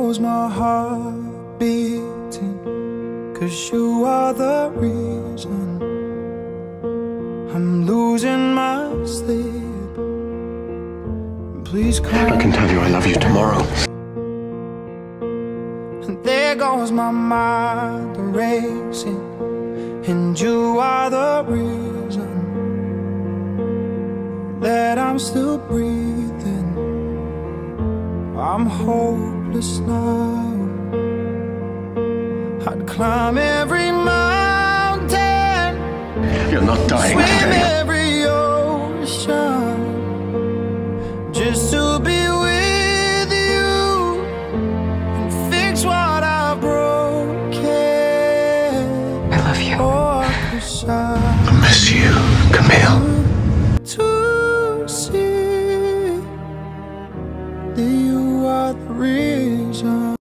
goes my heart beating, 'cause you are the reason I'm losing my sleep. Please come. I can tell you I love you tomorrow. And there goes my mind racing, and you are the reason that I'm still breathing. I'm hopeless now. I'd climb every mountain, You're not dying swim today. every ocean, just to be with you and fix what I've broken. I love you. Oh, 'cause I miss you, Camille. to see that you are the reason